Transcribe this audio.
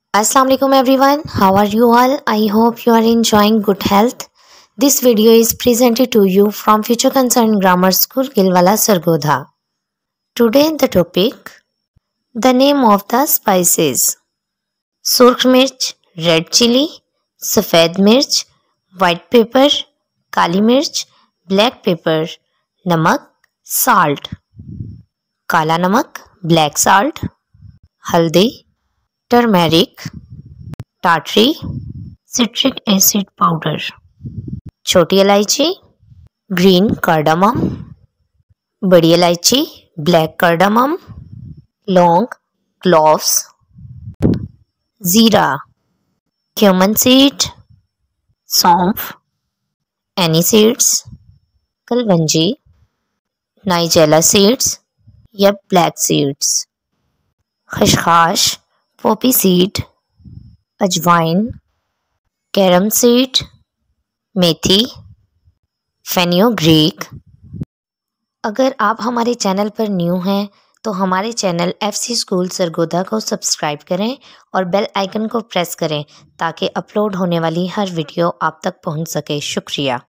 Assalamu alaikum everyone. How are you all? I hope you are enjoying good health. This video is presented to you from Future Concern Grammar School, Gilwala, Sargodha. Today the topic, the name of the spices. Surkh mirch, red chili, सफ़ेद मिर्च, white pepper, काली मिर्च, black pepper, नमक, salt, काला नमक, black salt, हल्दी, turmeric, टाटरी, citric acid powder, छोटी इलायची, ग्रीन कार्डामम, बड़ी इलायची, ब्लैक कार्डामम, लौंग, क्लोव्स, जीरा, क्यूमन सीड, सौंफ, एनी सीड्स, कलवंजी, नाइजेला सीड्स या ब्लैक सीड्स, खसखस, पोपी सीड, अजवाइन, कैरम सीड, मेथी, फेनियोग्रीक। अगर आप हमारे चैनल पर न्यू हैं तो हमारे चैनल FC स्कूल सरगोधा को सब्सक्राइब करें और बेल आइकन को प्रेस करें ताकि अपलोड होने वाली हर वीडियो आप तक पहुंच सके। शुक्रिया।